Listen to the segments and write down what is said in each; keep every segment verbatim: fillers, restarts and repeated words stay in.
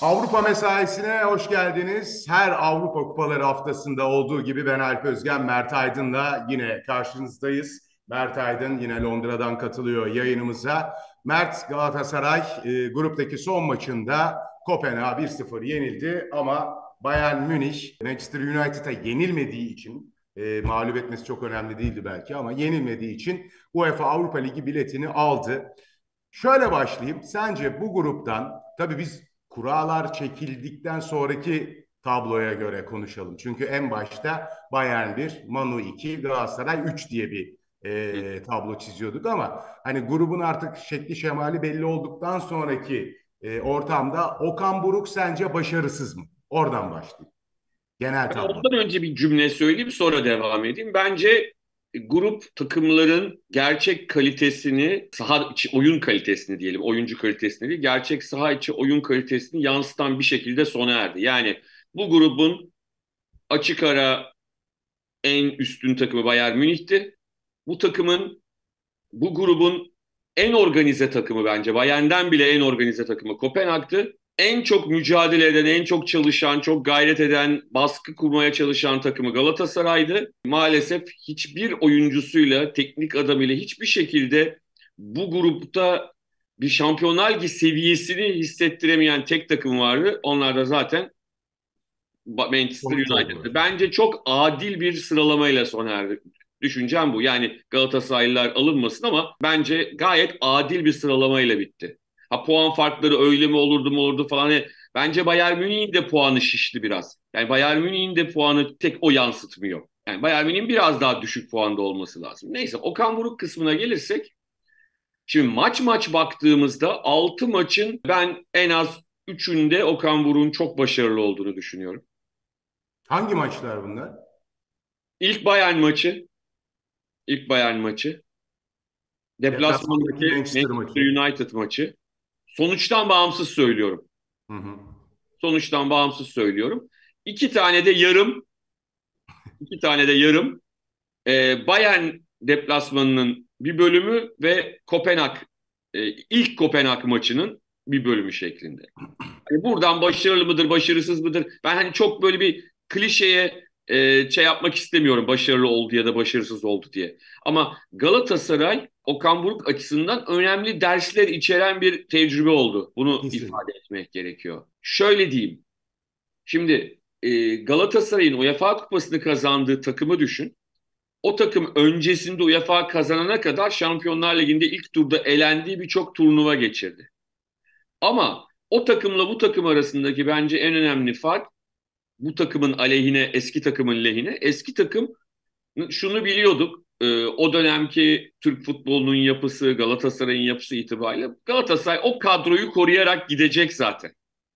Avrupa mesaisine hoş geldiniz. Her Avrupa Kupaları haftasında olduğu gibi ben Alp Özgen, Mert Aydın'la yine karşınızdayız. Mert Aydın yine Londra'dan katılıyor yayınımıza. Mert Galatasaray e, gruptaki son maçında Kopenhag'a bir sıfır yenildi ama Bayern Münih Manchester United'a yenilmediği için e, mağlup etmesi çok önemli değildi belki ama yenilmediği için UEFA Avrupa Ligi biletini aldı. Şöyle başlayayım. Sence bu gruptan, tabii biz kurallar çekildikten sonraki tabloya göre konuşalım. Çünkü en başta Bayern bir, Manu iki, Galatasaray üç diye bir e, tablo çiziyorduk ama hani grubun artık şekli şemali belli olduktan sonraki e, ortamda Okan Buruk sence başarısız mı? Oradan başlayayım. Genel Ben tablo. ondan önce bir cümle söyleyeyim sonra devam edeyim. Bence grup takımların gerçek kalitesini, saha içi oyun kalitesini diyelim, oyuncu kalitesini değil, gerçek saha içi oyun kalitesini yansıtan bir şekilde sona erdi. Yani bu grubun açık ara en üstün takımı Bayern Münih'ti. Bu takımın, bu grubun en organize takımı bence. Bayern'den bile en organize takımı Kopenhag'tı. En çok mücadele eden, en çok çalışan, çok gayret eden, baskı kurmaya çalışan takımı Galatasaray'dı. Maalesef hiçbir oyuncusuyla, teknik adamıyla hiçbir şekilde bu grupta bir Şampiyonlar Ligi seviyesini hissettiremeyen tek takım vardı. Onlar da zaten Manchester Sonuç oldular. United'dı. Bence çok adil bir sıralamayla sona erdi. Düşüncem bu. Yani Galatasaraylılar alınmasın ama bence gayet adil bir sıralamayla bitti. Ha puan farkları öyle mi olurdu mu olurdu falan. Yani bence Bayern Münih'in de puanı şişti biraz. Yani Bayern Münih'in de puanı tek o yansıtmıyor. Yani Bayern Münih'in biraz daha düşük puanda olması lazım. Neyse Okan Buruk kısmına gelirsek. Şimdi maç maç baktığımızda altı maçın ben en az üçünde Okan Buruk'un çok başarılı olduğunu düşünüyorum. Hangi maçlar bunlar? İlk Bayern maçı, ilk Bayern maçı, Deplasmandaki deplasmandaki Manchester Manchester maçı. United maçı. Sonuçtan bağımsız söylüyorum. Hı hı. Sonuçtan bağımsız söylüyorum. İki tane de yarım, iki tane de yarım. Ee, Bayern deplasmanının bir bölümü ve Kopenhag, e, ilk Kopenhag maçının bir bölümü şeklinde. Hani buradan başarılı mıdır, başarısız mıdır? Ben hani çok böyle bir klişeye e, şey yapmak istemiyorum. Başarılı oldu ya da başarısız oldu diye. Ama Galatasaray Okan Buruk açısından önemli dersler içeren bir tecrübe oldu. Bunu Kesin. ifade etmek gerekiyor. Şöyle diyeyim. Şimdi e, Galatasaray'ın UEFA Kupası'nı kazandığı takımı düşün. O takım öncesinde UEFA kazanana kadar Şampiyonlar Ligi'nde ilk turda elendiği birçok turnuva geçirdi. Ama o takımla bu takım arasındaki bence en önemli fark bu takımın aleyhine, eski takımın lehine. Eski takım şunu biliyorduk. E, o dönemki Türk futbolunun yapısı, Galatasaray'ın yapısı itibariyle Galatasaray o kadroyu koruyarak gidecek zaten.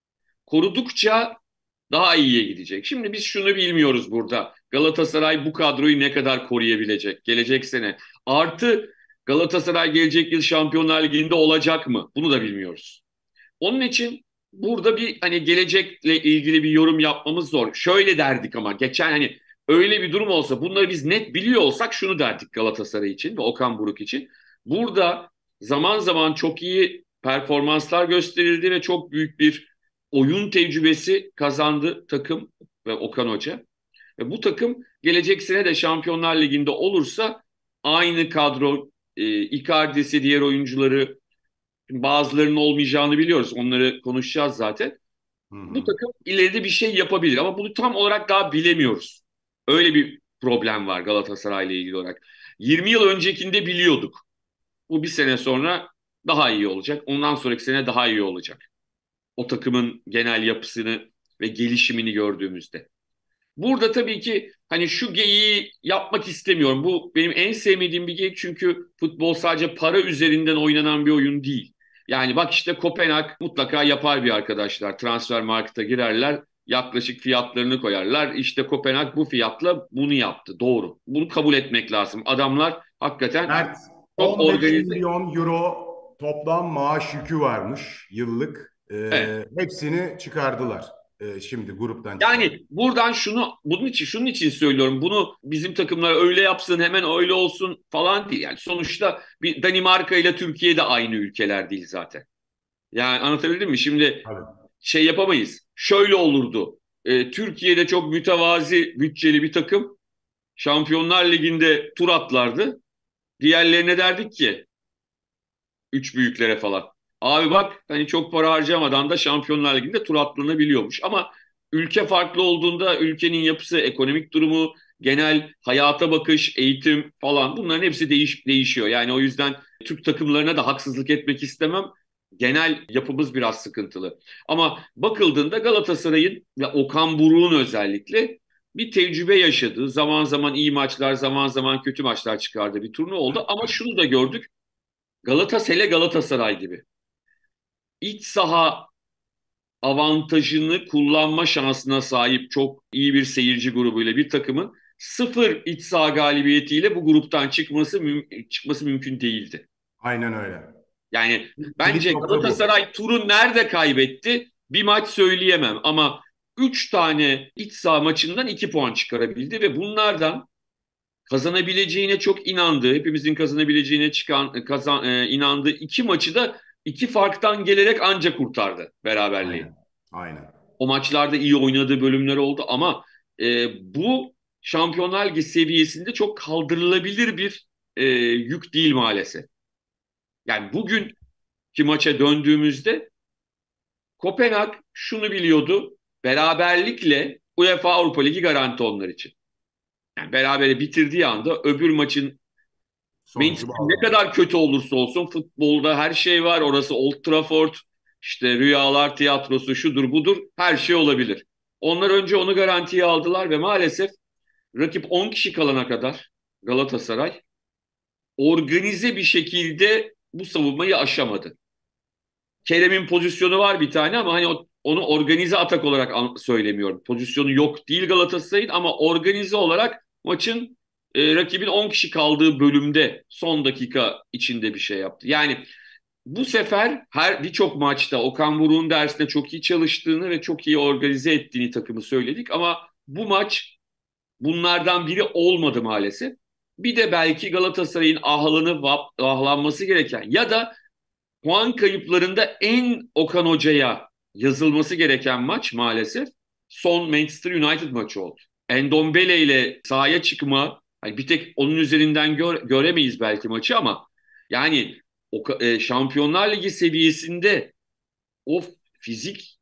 Korudukça daha iyiye gidecek. Şimdi biz şunu bilmiyoruz burada. Galatasaray bu kadroyu ne kadar koruyabilecek gelecek sene? Artı Galatasaray gelecek yıl Şampiyonlar Ligi'nde olacak mı? Bunu da bilmiyoruz. Onun için burada bir hani gelecekle ilgili bir yorum yapmamız zor. Şöyle derdik ama geçen hani öyle bir durum olsa bunları biz net biliyor olsak şunu derdik Galatasaray için ve Okan Buruk için. Burada zaman zaman çok iyi performanslar gösterildi ve çok büyük bir oyun tecrübesi kazandı takım ve Okan Hoca. Ve bu takım gelecek sene de Şampiyonlar Ligi'nde olursa aynı kadro, e, Icardi'si, diğer oyuncuları bazılarının olmayacağını biliyoruz. Onları konuşacağız zaten. Hı Bu hı. takım ileride bir şey yapabilir ama bunu tam olarak daha bilemiyoruz. Öyle bir problem var Galatasaray'la ilgili olarak. yirmi yıl öncekinde biliyorduk. Bu bir sene sonra daha iyi olacak. Ondan sonraki sene daha iyi olacak. O takımın genel yapısını ve gelişimini gördüğümüzde. Burada tabii ki hani şu geyiği yapmak istemiyorum. Bu benim en sevmediğim bir geyik çünkü futbol sadece para üzerinden oynanan bir oyun değil. Yani bak işte Kopenhag mutlaka yapar bir arkadaşlar. Transfer markete girerler, yaklaşık fiyatlarını koyarlar. İşte Kopenhag bu fiyatla bunu yaptı. Doğru. Bunu kabul etmek lazım. Adamlar hakikaten Mert, çok on beş organize. milyon euro toplam maaş yükü varmış yıllık. Evet. Ee, hepsini çıkardılar. Ee, şimdi gruptan çıkardı. Yani buradan şunu bunun için şunun için söylüyorum. Bunu bizim takımlar öyle yapsın hemen öyle olsun falan değil. Yani sonuçta bir Danimarka ile Türkiye de aynı ülkeler değil zaten. Yani anlatabildim mi? Şimdi Tabii. şey yapamayız. Şöyle olurdu. E, Türkiye'de çok mütevazi bütçeli bir takım Şampiyonlar Ligi'nde tur atlardı. Diğerlerine derdik ki üç büyüklere falan. Abi bak hani çok para harcamadan da Şampiyonlar Ligi'nde tur atlanabiliyormuş. Ama ülke farklı olduğunda ülkenin yapısı, ekonomik durumu, genel hayata bakış, eğitim falan bunların hepsi değiş değişiyor. Yani o yüzden Türk takımlarına da haksızlık etmek istemem. Genel yapımız biraz sıkıntılı. Ama bakıldığında Galatasaray'ın ve Okan Buruk'un özellikle bir tecrübe yaşadığı, zaman zaman iyi maçlar, zaman zaman kötü maçlar çıkardığı bir turnuva oldu. Ama şunu da gördük. Galatasaray Galatasaray gibi. İç saha avantajını kullanma şansına sahip çok iyi bir seyirci grubuyla bir takımın sıfır iç saha galibiyetiyle bu gruptan çıkması müm- çıkması mümkün değildi. Aynen öyle. Yani Kilit bence nokta bu. Galatasaray turu nerede kaybetti? Bir maç söyleyemem ama üç tane iç saha maçından iki puan çıkarabildi ve bunlardan kazanabileceğine çok inandığı, hepimizin kazanabileceğine çıkan kazan, e, inandığı iki maçı da iki farktan gelerek ancak kurtardı beraberliği. Aynen. Aynen. O maçlarda iyi oynadığı bölümler oldu ama e, bu Şampiyonlar Ligi seviyesinde çok kaldırılabilir bir e, yük değil maalesef. Yani bugünkü maça döndüğümüzde Kopenhag şunu biliyordu, beraberlikle UEFA Avrupa Ligi garanti onlar için. Yani berabere bitirdiği anda öbür maçın Sonucu Manchester ne bağlanıyor. kadar kötü olursa olsun futbolda her şey var. Orası Old Trafford, işte rüyalar tiyatrosu şudur budur her şey olabilir. Onlar önce onu garantiye aldılar ve maalesef rakip on kişi kalana kadar Galatasaray organize bir şekilde bu savunmayı aşamadı. Kerem'in pozisyonu var bir tane ama hani onu organize atak olarak söylemiyorum. Pozisyonu yok değil Galatasaray'ın ama organize olarak maçın e, rakibin on kişi kaldığı bölümde son dakika içinde bir şey yaptı. Yani bu sefer her birçok maçta Okan Buruk'un dersinde çok iyi çalıştığını ve çok iyi organize ettiğini takımı söyledik ama bu maç bunlardan biri olmadı maalesef. Bir de belki Galatasaray'ın ahlanıp ahlanması gereken ya da puan kayıplarında en Okan Hoca'ya yazılması gereken maç maalesef son Manchester United maçı oldu. Endombele ile sahaya çıkma, hani bir tek onun üzerinden gör, göremeyiz belki maçı ama yani o, e, Şampiyonlar Ligi seviyesinde o fizik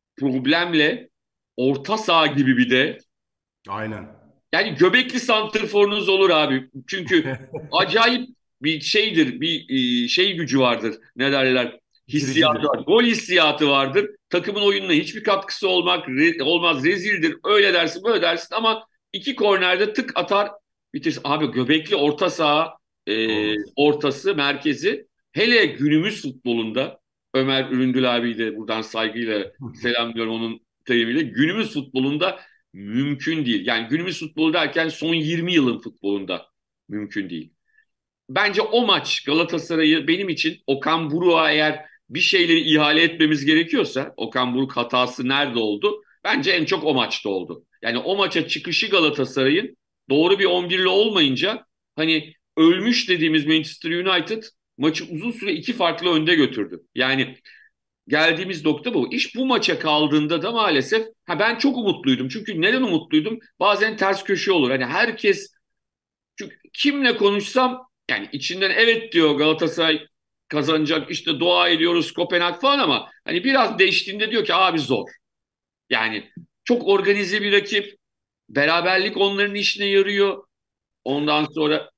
problemle orta saha gibi bir de Aynen. yani göbekli santrforunuz olur abi. Çünkü acayip bir şeydir, bir e, şey gücü vardır. Ne derler? Hissiyatı Bitiricidir. var. Gol hissiyatı vardır. Takımın oyununa hiçbir katkısı olmak re, olmaz, rezildir. Öyle dersin, böyle dersin ama iki kornerde tık atar bitirsin. Abi göbekli orta saha e, Olmaz. ortası, merkezi hele günümüz futbolunda Ömer Üründül abiyi de buradan saygıyla selamlıyorum onun deyimiyle. Günümüz futbolunda mümkün değil. Yani günümüz futbolu derken son yirmi yılın futbolunda mümkün değil. Bence o maç Galatasaray'ı benim için Okan Buruk'a eğer bir şeyleri ihale etmemiz gerekiyorsa Okan Buruk hatası nerede oldu? Bence en çok o maçta oldu. Yani o maça çıkışı Galatasaray'ın doğru bir on birli olmayınca hani ölmüş dediğimiz Manchester United maçı uzun süre iki farklı önde götürdü. Yani geldiğimiz nokta bu. İş bu maça kaldığında da maalesef ha ben çok umutluydum. Çünkü neden umutluydum? Bazen ters köşe olur. Hani herkes çünkü kimle konuşsam yani içinden evet diyor Galatasaray kazanacak işte dua ediyoruz Kopenhag falan ama hani biraz değiştiğinde diyor ki abi zor. Yani çok organize bir rakip. Beraberlik onların işine yarıyor. Ondan sonra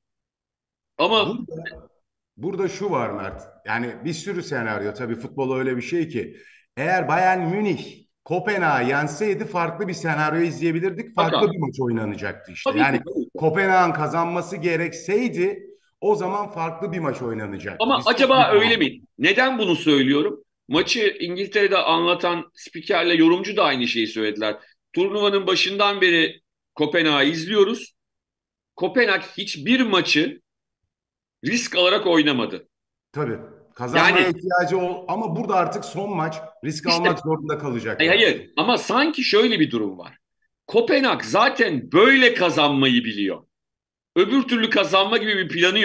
ama Burada, burada şu var Mert. Yani bir sürü senaryo. Tabii futbol öyle bir şey ki. Eğer Bayern Münih Kopenhag'ı yenseydi farklı bir senaryo izleyebilirdik. Farklı mutlaka bir maç oynanacaktı işte. tabii ki, Yani tabii ki. Kopenhag'ın kazanması gerekseydi o zaman farklı bir maç oynanacaktı. Ama Biz çok iyi acaba öyle tamam. mi? Neden bunu söylüyorum? Maçı İngiltere'de anlatan spikerle yorumcu da aynı şeyi söylediler. Turnuvanın başından beri Kopenhag'ı izliyoruz. Kopenhag hiçbir maçı risk alarak oynamadı. Tabii. Kazanmaya Yani ihtiyacı ol ama burada artık son maç risk işte almak zorunda hayır, kalacaklar. hayır ama sanki şöyle bir durum var. Kopenhag zaten böyle kazanmayı biliyor. Öbür türlü kazanma gibi bir planı yok.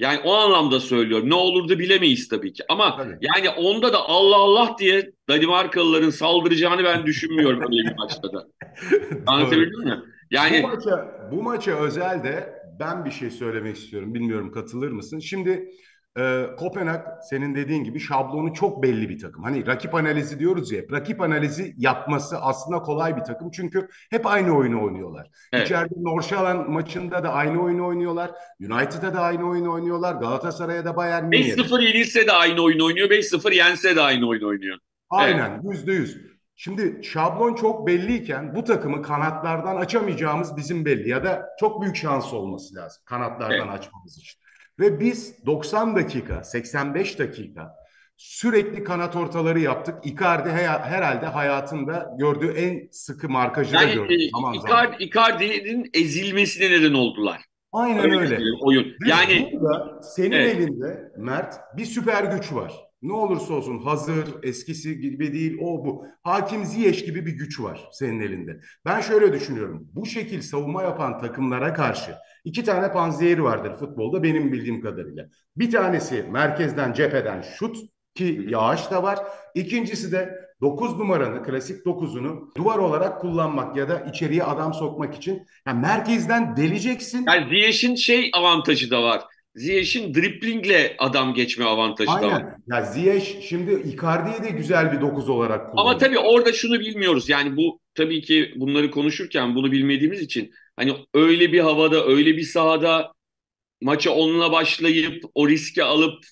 Yani o anlamda söylüyorum. Ne olurdu bilemeyiz tabii ki. Ama Tabii. yani onda da Allah Allah diye Danimarkalıların saldıracağını ben düşünmüyorum öyle bir maçta da. Doğru. Anlatabildim mi? Bu Yani maça bu maça özel de ben bir şey söylemek istiyorum. Bilmiyorum katılır mısın? Şimdi e, Kopenhag senin dediğin gibi şablonu çok belli bir takım. Hani rakip analizi diyoruz ya. Rakip analizi yapması aslında kolay bir takım. Çünkü hep aynı oyunu oynuyorlar. evet. İçeride Nordsjælland maçında da aynı oyunu oynuyorlar. United'da da aynı oyunu oynuyorlar. Galatasaray'a da Bayern Münih'e de. beş sıfır yenilse de aynı oyun oynuyor. beş sıfır yense de aynı oyun oynuyor. Evet. Aynen yüzde yüz. Şimdi şablon çok belliyken bu takımı kanatlardan açamayacağımız bizim belli ya da çok büyük şans olması lazım kanatlardan Evet. açmamız için. Ve biz doksan dakika, seksen beş dakika sürekli kanat ortaları yaptık. Icardi herhalde hayatında gördüğü en sıkı markajı da Yani e, gördü zaman zaman. Icardi, Icardi'nin ezilmesine neden oldular. Aynen Öyle öyle. söyleyeyim oyun. Ve Yani burada senin evet. elinde Mert bir süper güç var. Ne olursa olsun hazır, eskisi gibi değil, o bu. Hakim Ziyech gibi bir güç var senin elinde. Ben şöyle düşünüyorum. Bu şekil savunma yapan takımlara karşı iki tane panzehiri vardır futbolda benim bildiğim kadarıyla. Bir tanesi merkezden, cepheden şut Hı ki hı. Yağış da var. İkincisi de dokuz numaranı, klasik dokuzunu duvar olarak kullanmak ya da içeriye adam sokmak için yani merkezden deleceksin. Yani Ziyech'in şey avantajı da var. Ziyech'in driplingle adam geçme avantajı da var. Aynen. Ya Ziyech şimdi Icardi'yi de güzel bir dokuz olarak Ama kullanıyor. tabii orada şunu bilmiyoruz. Yani bu tabii ki bunları konuşurken bunu bilmediğimiz için hani öyle bir havada, öyle bir sahada maça onunla başlayıp o riski alıp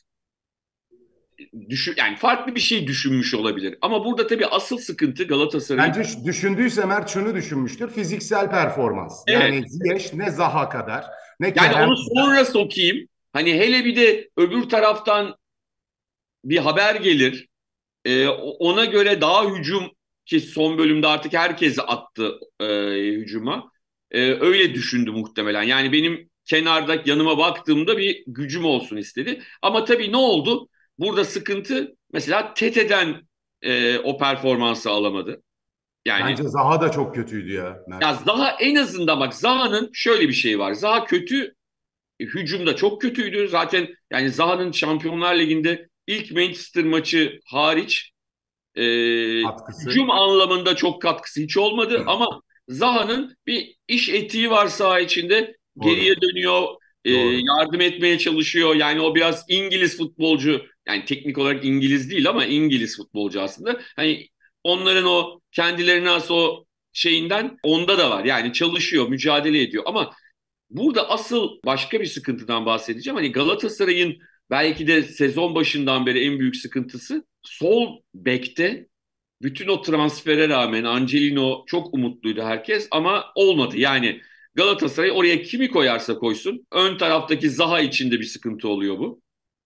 düşün yani farklı bir şey düşünmüş olabilir. Ama burada tabii asıl sıkıntı Galatasaray'ın. Bence ş- düşündüyse Mert şunu düşünmüştür. Fiziksel performans. Evet. Yani Ziyech ne Zaha kadar ne Yani Kerem onu kadar. sonra sokayım. Hani hele bir de öbür taraftan bir haber gelir. Ee, ona göre daha hücum ki son bölümde artık herkesi attı e, hücuma. Ee, öyle düşündü muhtemelen. Yani benim kenarda yanıma baktığımda bir gücüm olsun istedi. Ama tabii ne oldu? Burada sıkıntı mesela Tete'den e, o performansı alamadı. Yani Bence Zaha da çok kötüydü ya ya Mert. Zaha en azından bak Zaha'nın şöyle bir şey var. Zaha kötü hücumda çok kötüydü. Zaten yani Zaha'nın Şampiyonlar Ligi'nde ilk Manchester maçı hariç e, hücum Katkısı. anlamında çok katkısı hiç olmadı ama Zaha'nın bir iş etiği var saha içinde. Geriye Doğru. dönüyor, e, Doğru. yardım etmeye çalışıyor. Yani o biraz İngiliz futbolcu. Yani teknik olarak İngiliz değil ama İngiliz futbolcu aslında. Hani onların o kendilerine has o şeyinden onda da var. Yani çalışıyor, mücadele ediyor ama burada asıl başka bir sıkıntıdan bahsedeceğim. Hani Galatasaray'ın belki de sezon başından beri en büyük sıkıntısı sol bekte bütün o transfere rağmen Angelino çok umutluydu herkes ama olmadı. Yani Galatasaray oraya kimi koyarsa koysun ön taraftaki Zaha için de bir sıkıntı oluyor bu.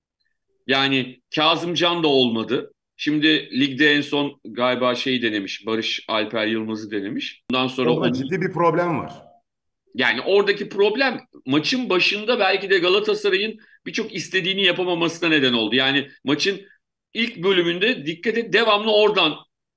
Yani Kazımcan da olmadı. Şimdi ligde en son galiba şey denemiş, Barış Alper Yılmaz'ı denemiş. Bundan sonra Orada onu ciddi bir problem var. yani oradaki problem maçın başında belki de Galatasaray'ın birçok istediğini yapamamasına neden oldu. Yani maçın ilk bölümünde dikkat et devamlı oradan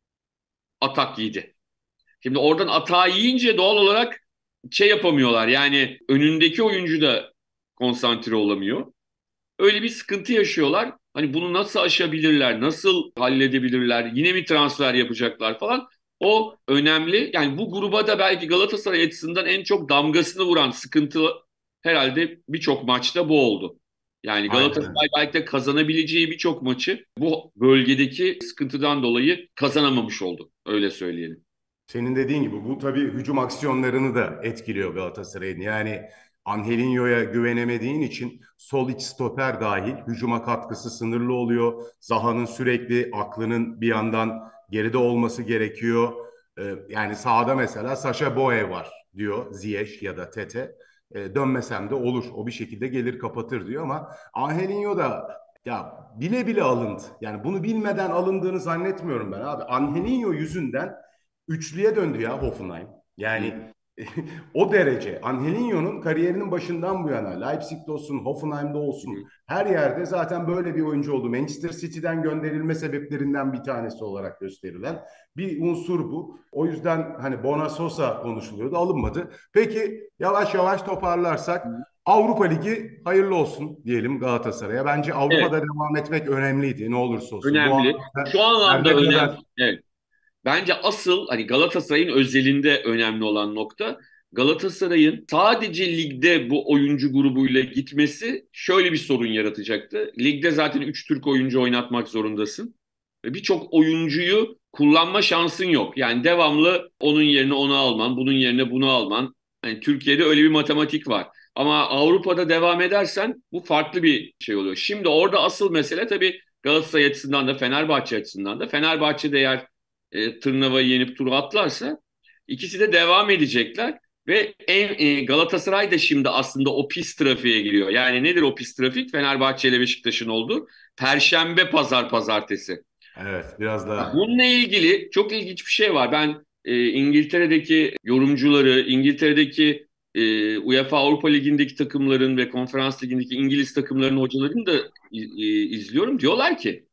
atak yedi. Şimdi oradan atağı yiyince doğal olarak şey yapamıyorlar. Yani önündeki oyuncu da konsantre olamıyor. Öyle bir sıkıntı yaşıyorlar. Hani bunu nasıl aşabilirler, nasıl halledebilirler, yine mi transfer yapacaklar falan. O önemli. Yani bu gruba da belki Galatasaray açısından en çok damgasını vuran sıkıntı herhalde birçok maçta bu oldu. Yani Aynen öyle. Galatasaray belki de kazanabileceği birçok maçı bu bölgedeki sıkıntıdan dolayı kazanamamış oldu. Öyle söyleyelim. Senin dediğin gibi bu tabii hücum aksiyonlarını da etkiliyor Galatasaray'ın. Yani Angelinho'ya güvenemediğin için sol iç stoper dahil hücuma katkısı sınırlı oluyor. Zaha'nın sürekli aklının bir yandan geride olması gerekiyor. Ee, yani sahada mesela Sacha Boey var diyor Ziyech ya da Tete. Ee, dönmesem de olur. O bir şekilde gelir kapatır diyor ama Angelinho da ya bile bile alındı. Yani bunu bilmeden alındığını zannetmiyorum ben abi. Angelinho yüzünden üçlüye döndü ya Hoffenheim. Hı. Yani o derece. Angelinho'nun kariyerinin başından bu yana Leipzig'te olsun, Hoffenheim'de olsun Hı. her yerde zaten böyle bir oyuncu oldu. Manchester City'den gönderilme sebeplerinden bir tanesi olarak gösterilen bir unsur bu. O yüzden hani Bona Sosa konuşuluyordu, alınmadı. Peki yavaş yavaş toparlarsak Avrupa Ligi hayırlı olsun diyelim Galatasaray'a. Bence Evet, Avrupa'da devam etmek önemliydi ne olursa olsun. Bu önemli. anlamda Şu her anlamda ne önemli. kadar Evet. Bence asıl hani Galatasaray'ın özelinde önemli olan nokta Galatasaray'ın sadece ligde bu oyuncu grubuyla gitmesi şöyle bir sorun yaratacaktı. Ligde zaten üç Türk oyuncu oynatmak zorundasın. Ve birçok oyuncuyu kullanma şansın yok. Yani devamlı onun yerine onu alman, bunun yerine bunu alman. Hani Türkiye'de öyle bir matematik var. Ama Avrupa'da devam edersen bu farklı bir şey oluyor. Şimdi orada asıl mesele tabii Galatasaray açısından da Fenerbahçe açısından da. Fenerbahçe'de eğer e, Tırnava'yı yenip turu atlarsa ikisi de devam edecekler. Ve en, e, Galatasaray da şimdi aslında o pis trafiğe giriyor. Yani nedir o pis trafik? Fenerbahçe ile Beşiktaş'ın olduğu. Perşembe, pazar, pazartesi. evet biraz da Bununla ilgili çok ilginç bir şey var. Ben e, İngiltere'deki yorumcuları, İngiltere'deki e, UEFA Avrupa Ligi'ndeki takımların ve Konferans Ligi'ndeki İngiliz takımlarının hocalarını da e, izliyorum. Diyorlar ki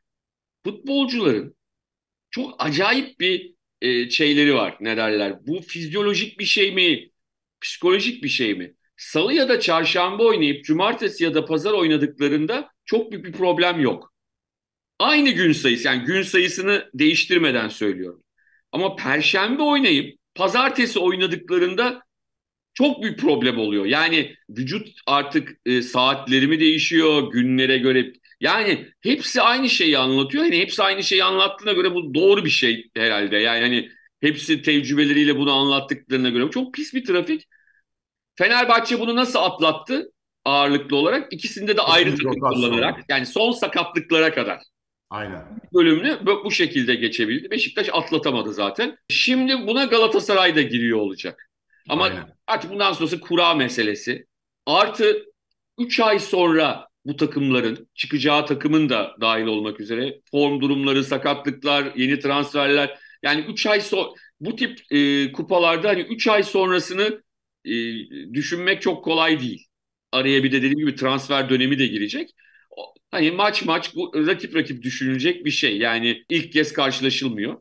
futbolcuların çok acayip bir e, şeyleri var. Ne derler? Bu fizyolojik bir şey mi? Psikolojik bir şey mi? Salı ya da çarşamba oynayıp cumartesi ya da pazar oynadıklarında çok büyük bir problem yok. Aynı gün sayısı, yani gün sayısını değiştirmeden söylüyorum. Ama perşembe oynayıp pazartesi oynadıklarında çok büyük problem oluyor. Yani vücut artık e, saatleri mi değişiyor günlere göre. Yani hepsi aynı şeyi anlatıyor. Yani hepsi aynı şeyi anlattığına göre bu doğru bir şey herhalde. Yani hani hepsi tecrübeleriyle bunu anlattıklarına göre. Çok pis bir trafik. Fenerbahçe bunu nasıl atlattı ağırlıklı olarak? İkisinde de çok ayrı büyük takım kullanarak. rotasyonla. Yani son sakatlıklara kadar Aynen. bölümünü bu şekilde geçebildi. Beşiktaş atlatamadı zaten. Şimdi buna Galatasaray da giriyor olacak. Ama Aynen. artık bundan sonrası kura meselesi. Artı üç ay sonra bu takımların çıkacağı takımın da dahil olmak üzere form durumları, sakatlıklar, yeni transferler. Yani üç ay sonra bu tip e, kupalarda hani üç ay sonrasını e, düşünmek çok kolay değil. Araya bir de dediğim gibi transfer dönemi de girecek. Hani maç maç bu rakip rakip düşünülecek bir şey. Yani ilk kez karşılaşılmıyor.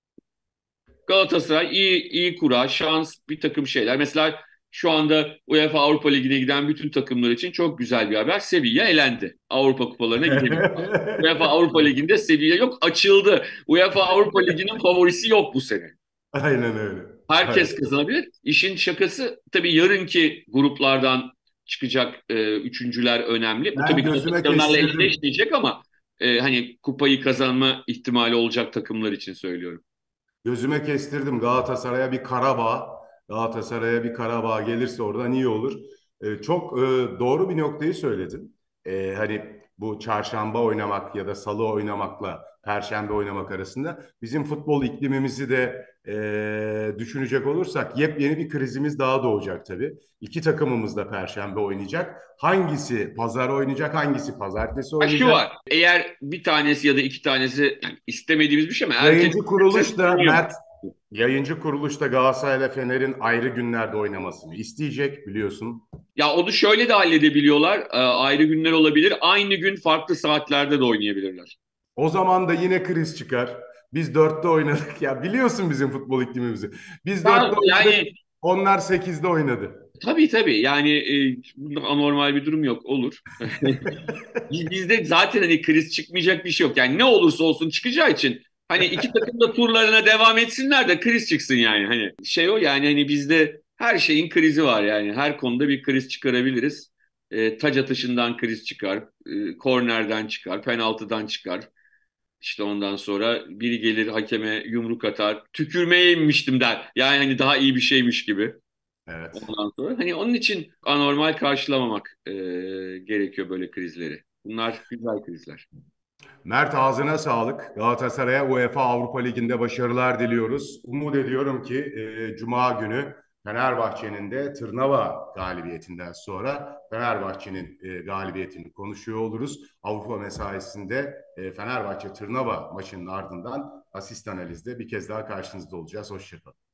Galatasaray iyi iyi kura, şans, bir takım şeyler. Mesela şu anda UEFA Avrupa Ligi'ne giden bütün takımlar için çok güzel bir haber. Sevilla elendi. Avrupa kupalarına gidemiyor. UEFA Avrupa Ligi'nde Sevilla yok, açıldı. UEFA Avrupa Ligi'nin favorisi yok bu sene. Aynen öyle. Herkes Evet. kazanabilir. İşin şakası tabii yarınki gruplardan çıkacak e, üçüncüler önemli. Bu Ben tabii gözüme Galatasaray'la kestirdim. eşleşmeyecek ama e, hani kupayı kazanma ihtimali olacak takımlar için söylüyorum. Gözüme kestirdim Galatasaray'a bir Karabağ. Galatasaray'a bir Karabağ gelirse oradan iyi olur. Ee, çok e, doğru bir noktayı söyledin. Ee, hani bu çarşamba oynamak ya da salı oynamakla perşembe oynamak arasında bizim futbol iklimimizi de e, düşünecek olursak yepyeni bir krizimiz daha doğacak tabii. İki takımımız da perşembe oynayacak. Hangisi pazar oynayacak, hangisi pazartesi Ha şu oynayacak? var. Eğer bir tanesi ya da iki tanesi yani istemediğimiz bir şey ama herkes Yayıncı kuruluş da sorun yok. Mert, yayıncı kuruluş da Galatasaray ile Fener'in ayrı günlerde oynamasını isteyecek biliyorsun. Ya onu şöyle de halledebiliyorlar. E, ayrı günler olabilir. Aynı gün farklı saatlerde de oynayabilirler. O zaman da yine kriz çıkar. Biz dörtte oynadık ya biliyorsun bizim futbol iklimimizi. Biz Ya, dörtte oynadık, yani onlar sekizde oynadı. tabii tabii yani e, bunda anormal bir durum yok, olur. Biz- Bizde zaten hani kriz çıkmayacak bir şey yok. Yani ne olursa olsun çıkacağı için hani iki takım da turlarına devam etsinler de kriz çıksın yani. Hani şey o yani hani bizde her şeyin krizi var yani. Her konuda bir kriz çıkarabiliriz. E, taç atışından kriz çıkar, e, kornerden çıkar, penaltıdan çıkar. İşte ondan sonra biri gelir hakeme yumruk atar. Tükürmeye inmiştim der. Yani hani daha iyi bir şeymiş gibi. Evet. Ondan sonra hani onun için anormal karşılamamak e, gerekiyor böyle krizleri. Bunlar güzel krizler. Mert ağzına sağlık. Galatasaray'a UEFA Avrupa Ligi'nde başarılar diliyoruz. Umut ediyorum ki e, Cuma günü Fenerbahçe'nin de Tırnava galibiyetinden sonra Fenerbahçe'nin e, galibiyetini konuşuyor oluruz. Avrupa mesaisinde e, Fenerbahçe Tırnava maçının ardından asist analizde bir kez daha karşınızda olacağız. Hoşçakalın.